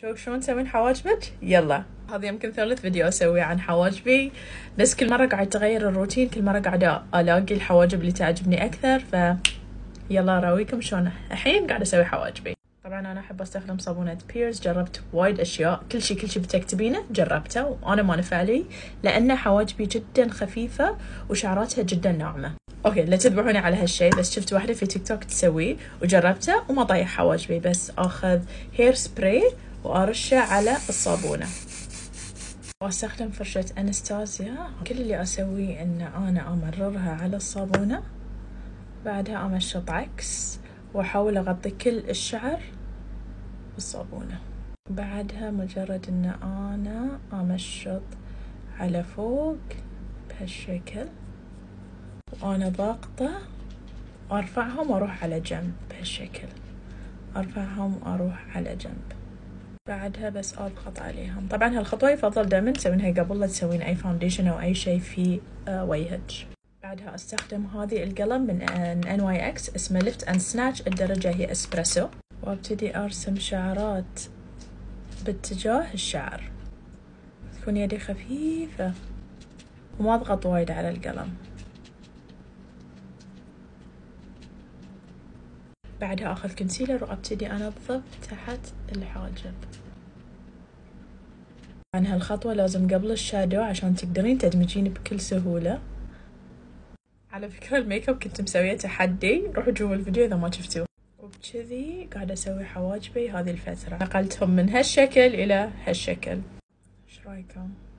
شلون تسوين حواجبك؟ يلا، هذا يمكن ثالث فيديو اسويه عن حواجبي، بس كل مرة قاعد تغير الروتين، كل مرة قاعدة الاقي الحواجب اللي تعجبني اكثر، يلا اراويكم شلون الحين قاعدة اسوي حواجبي. طبعا انا احب استخدم صابونة بيرز، جربت وايد اشياء، كل شيء بتكتبينه جربته وانا ما نفع لي، لان حواجبي جدا خفيفة وشعراتها جدا ناعمة. اوكي لا تذبحوني على هالشيء، بس شفت واحدة في تيك توك تسويه وجربته وما طايح حواجبي، بس اخذ هير سبراي وارشه على الصابونة واستخدم فرشة انستازيا. كل اللي اسويه ان انا امررها على الصابونة، بعدها امشط عكس واحاول اغطي كل الشعر بالصابونة، بعدها مجرد ان انا امشط على فوق بهالشكل وانا ضاغطة، ارفعهم واروح على جنب بهالشكل، ارفعهم واروح على جنب، بعدها بس اضغط عليهم. طبعا هالخطوة يفضل دائما تسوينها قبل لا تسوين اي فاونديشن او اي شيء في وجهك. بعدها استخدم هذه القلم من NYX اسمه ليفت اند سناتش، الدرجة هي اسبريسو، وابتدي ارسم شعرات باتجاه الشعر، تكون يدي خفيفة وما اضغط وايد على القلم. بعدها اخذ كونسيلر وابتدي انظف تحت الحاجب. عن هالخطوة لازم قبل الشادو عشان تقدرين تدمجين بكل سهولة. على فكرة الميك اب كنت مسوية تحدي، روحوا شوفوا الفيديو اذا ما شفتوه. وبكذي قاعدة اسوي حواجبي هذه الفترة، نقلتهم من هالشكل الى هالشكل. ايش رايكم؟